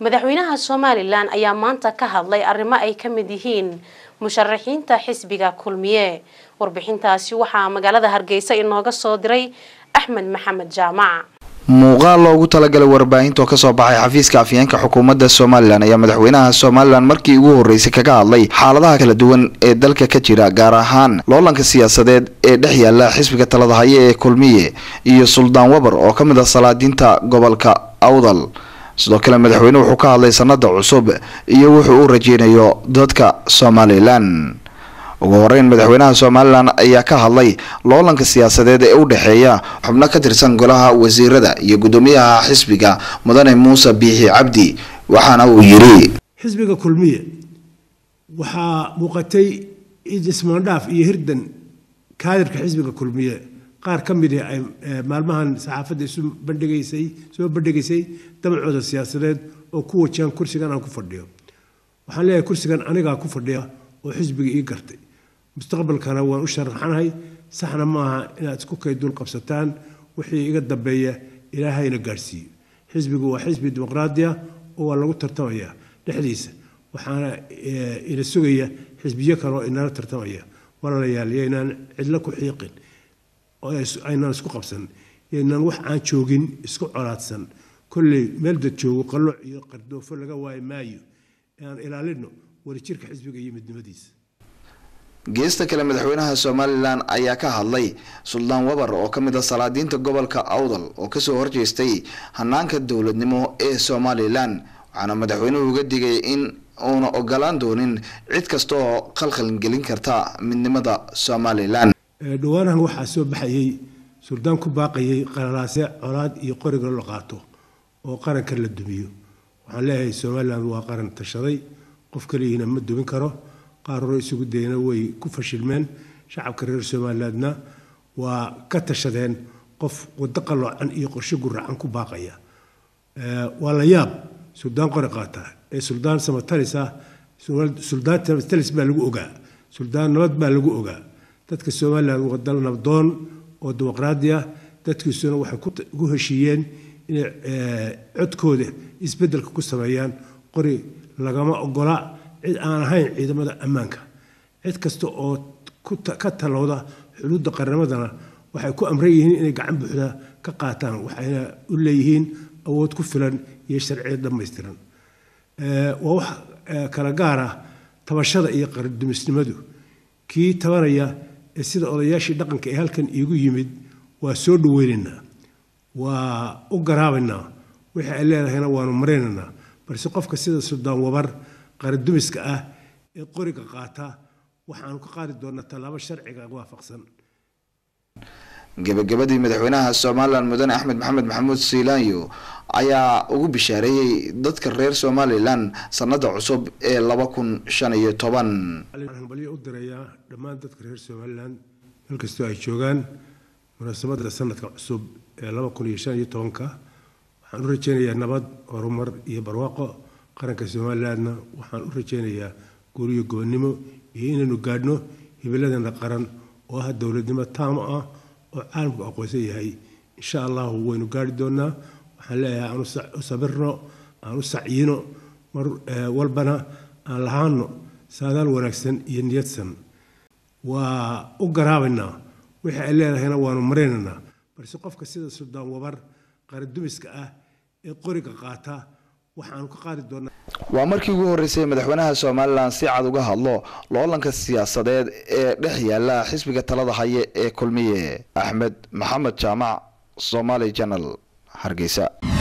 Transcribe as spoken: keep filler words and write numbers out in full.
madaxweynaha Somaliland ayaa maanta ka hadlay arrimo ay ka mid yihiin musharaxiinta xisbiga kulmiye warbixintaasi waxa magaalada Hargeysa inooga soo diray Axmed Maxamed Jaamac muuqaal loogu talagalay warbaahinta ka soo baxay xafiiska afyeenka xukuumadda Somaliland ayaa madaxweynaha Somaliland markii ugu horeysay kaga hadlay xaaladaha kala duwan ee dalka ka jira gaar ahaan loolanka siyaasadeed ee dhex yaala xisbiga talada haya ee kulmiye iyo Suldaan Wabar oo kamid ah salaadiinta gobolka Awdal sidoo kale madaxweynuhu wuxuu ka hadlay sanada cusub iyo wuxuu u rajeynayo dadka Somaliland ugu horeyn madaxweynaha Somaliland ayaa ka hadlay loolanka siyaasadeed ee u dhaxeeya xubno ka tirsan golaha wasiirada iyo gudoomiyaha xisbiga Mudane Muuse Biixi Cabdi waxaana uu yiri xisbiga kulmiye waxa muuqatay ismaandhaaf iyo hirdan kaadirka xisbiga kulmiye qaar ka mid ah maalmahan saxaafadda isu bandhigaysay soo bandhigaysay dabacooda siyaasadeed oo ku wajahan kursigan aan ku fadhiyo waxaan leeyahay kursigan aniga ku fadhiya oo xisbiga ii gartay mustaqbalkana waan u sharaxanahay saxna maaha inaad isku kay dul qabsataan wixii iga dambeeya ilaahayna gaarsiiyo xisbigu waa xisbi dimuqraadi ah oo lagu tartamaya dhexdiisa waxaana ila sugaya xisbiyo kale oo inala tartamaya walaalayaal inaan cidla ku xiiqin oo aynaan isku qabsan inaan wax aan joogin isku colaadsan kulli meel dad joogo qalooc iyo qardoofo laga waay maayo aan ilaalino wadajirka xisbiga iyo midnimadiisa geesta kale madaxweynaha Somaliland ayaa ka hadlay Suldaan Wabar oo kamid ah salaadiinta gobolka Awdal oo ka soo horjeestay hanaanka dawladnimo ee Somaliland waxaana madaxweynuhu uga digay in uuna ogolaan doonin cid kasta oo khalkhal gelin karta midnimada Somaliland dhawaanahan waxa soo baxayay Suldaan ku baaqayay qaralaase colaad iyo qoriga la qaato oo qaranka la dumiyo waxaan leeyahay Somaliland waa qaran tashaday qof kaliya ma dumin karo qaar hore isugu deena way ku fashilmeen shacabka reer Somalilandna waa ka tashadeen qof wada qaloocan iyo qorshe guracan ku baaqaya ee waa la yaab Suldaan qori qaata ee Suldaan Samatalisa Suldaan Samatalisa baa lagu ogaa Suldaan nabad baa lagu ogaa dadka Somaliland waa dal nabdoon oo dimuqraadi ah dadkiisuna waxay ku heshiiyeen in codkooda isbedelka ku sameeyaan qori lagama ogola cid aan ahayn ciidamada ammaanka cid kasta oo ka talooda xuduudda qarnamadana waxay ku amran yihiin inay gacan buuxda ka qaataan waxayna u leeyihiin awood ku filan iyo sharci dhameystiran ee waa wax kala gaar ah tabashada iyo qardumisnimadu kii tabanaya sida odayaashii dhaqanka ee halkan iigu yimid waa soo dhaweynaa waa u garaabaynaa wixii ay leedahayna waanu mareynaa balse qofka sida Suldaan Wabar qardumiska ah ee qoriga qaata waxaan ku qaadi doonaa talaabo sharciga waafaqsan gabagabadii madaxweynaha Somaliland Mudane Axmed Maxamed Maxamuud Siilaanyo ayaa ugu bishaareeyay dadka reer Somaliland sanada cusub ee laba kun shan iyo toban waxaan baliyo u dirayaa dhammaan dadka reer Somaliland meel kasta ay joogaan munaasabadda sanadka cusub ee laba kun shan iyo toban ka waxaan u rajeynayaa nabad horumar iyo barwaaqo qaranka Somalilandna waxaan u rajeynayaa guriyo go'nimo iyo inaynu gaadhno hibiladana qaran oo ah dawladnimo taam ah oo caalamku aqoonsan yahay insha Allah waynu gaari doonaa waxaan leeyahay aanu sabirno aanu saciino mar walbana aan lahaano saadaal wanaagsan iyo niyadsan waa u garaabaynaa wixii ay leedahayna waanu mareynaa balse qofka sida Suldaan Wabar qardumiska ah ee qoriga qaata waxaan ku qaadi doonaa waa markii ugu horeysay madaxweynaha Somaliland si cad uga hadlo loolanka siyaasadeed ee dhex yaala xisbiga talada haya ee kulmiye Axmed Maxamed Jaamac Somali Channel Hargeysa.